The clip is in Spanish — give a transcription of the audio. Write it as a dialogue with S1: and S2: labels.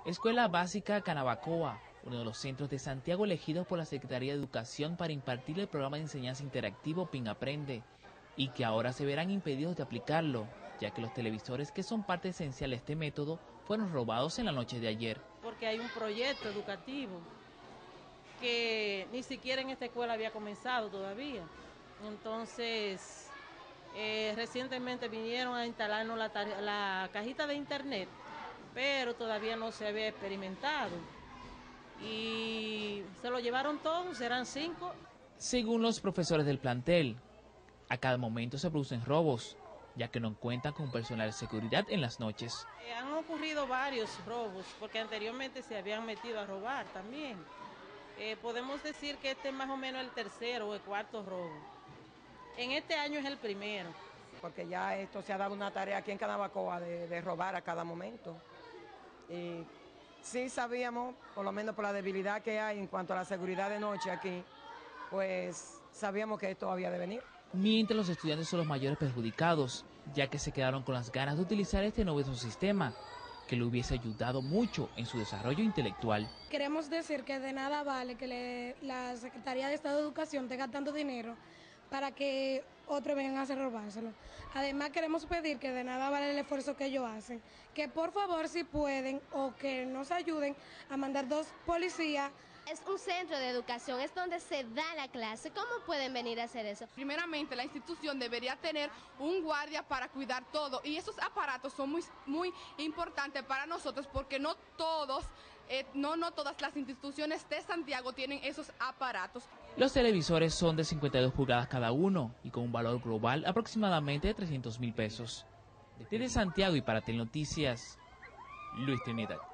S1: Escuela Básica Canabacoa, uno de los centros de Santiago elegidos por la Secretaría de Educación para impartir el programa de enseñanza interactivo PIN Aprende, y que ahora se verán impedidos de aplicarlo, ya que los televisores que son parte esencial de este método fueron robados en la noche de ayer.
S2: Porque hay un proyecto educativo que ni siquiera en esta escuela había comenzado todavía. Entonces, recientemente vinieron a instalarnos la cajita de internet, pero todavía no se había experimentado. Y se lo llevaron todos, eran 5.
S1: Según los profesores del plantel, a cada momento se producen robos, ya que no cuentan con personal de seguridad en las noches.
S2: Han ocurrido varios robos, porque anteriormente se habían metido a robar también. Podemos decir que este es más o menos el tercero o el cuarto robo. En este año es el primero.
S3: Porque ya esto se ha dado una tarea aquí en Canabacoa de robar a cada momento. Y sí sabíamos, por lo menos por la debilidad que hay en cuanto a la seguridad de noche aquí, pues sabíamos que esto había de venir.
S1: Mientras los estudiantes son los mayores perjudicados, ya que se quedaron con las ganas de utilizar este novedoso sistema, que le hubiese ayudado mucho en su desarrollo intelectual.
S4: Queremos decir que de nada vale que la Secretaría de Estado de Educación tenga tanto dinero para que otros vengan a hacer robárselo. Además queremos pedir que de nada vale el esfuerzo que ellos hacen, que por favor si pueden o que nos ayuden a mandar 2 policías.
S5: Es un centro de educación, es donde se da la clase. ¿Cómo pueden venir a hacer eso?
S6: Primeramente, la institución debería tener un guardia para cuidar todo, y esos aparatos son muy importantes para nosotros porque no todas las instituciones de Santiago tienen esos aparatos.
S1: Los televisores son de 52 pulgadas cada uno y con un valor global aproximadamente de 300.000 pesos. Desde Santiago y para Telenoticias, Luis Trinidad.